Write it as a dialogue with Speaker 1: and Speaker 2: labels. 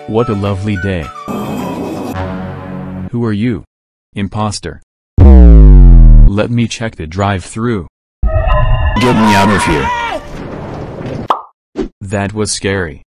Speaker 1: What a lovely day. Who are you? Imposter. Let me check the drive-thru.
Speaker 2: Get me out of here.
Speaker 1: That was scary.